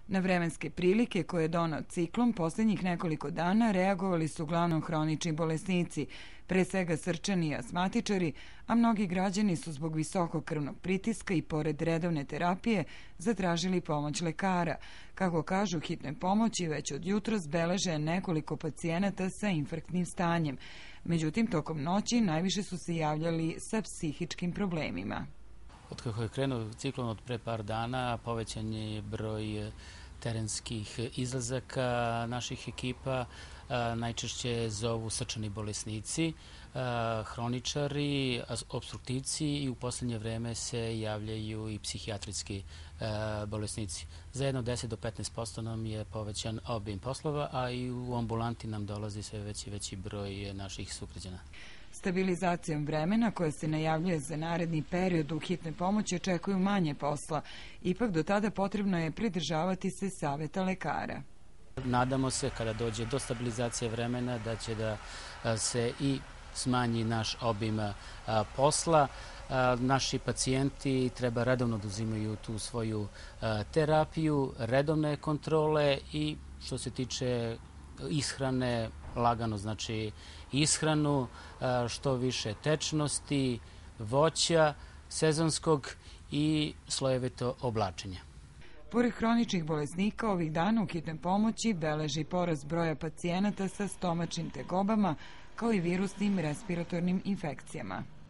Na vremenske prilike koje je doneo ciklon, posljednjih nekoliko dana reagovali su uglavnom hronični bolesnici, pre svega srčani i asmatičari, a mnogi građani su zbog visokog krvnog pritiska i pored redovne terapije zatražili pomoć lekara. Kako kažu, hitnoj pomoći već od jutros beleže nekoliko pacijenata sa infarktnim stanjem. Međutim, tokom noći najviše su se javljali sa psihičkim problemima. Od kako je krenuo ciklon od pre par dana, povećan je broj terenskih izlazaka naših ekipa. Najčešće zovu srčani bolesnici, hroničari, opstruktivci i u poslednje vreme se javljaju i psihijatrijski bolesnici. Za jedno 10 do 15% nam je povećan obim poslova, a i u ambulanti nam dolazi sve veći broj naših sugrađana. Stabilizacijom vremena koja se najavljuje za naredni period u hitnoj pomoći očekuju manje posla. Ipak do tada potrebno je pridržavati se saveta lekara. Nadamo se kada dođe do stabilizacije vremena da će da se i smanji naš obim posla. Naši pacijenti treba redovno da uzimaju tu svoju terapiju, redovne kontrole i što se tiče ishrane, lagano znači ishranu, što više tečnosti, voća, sezonskog i slojevito oblačenje. Pored hroničnih bolesnika, ovih dana u hitnoj pomoći beleži porast broja pacijenata sa stomačnim tegobama kao i virusnim respiratornim infekcijama.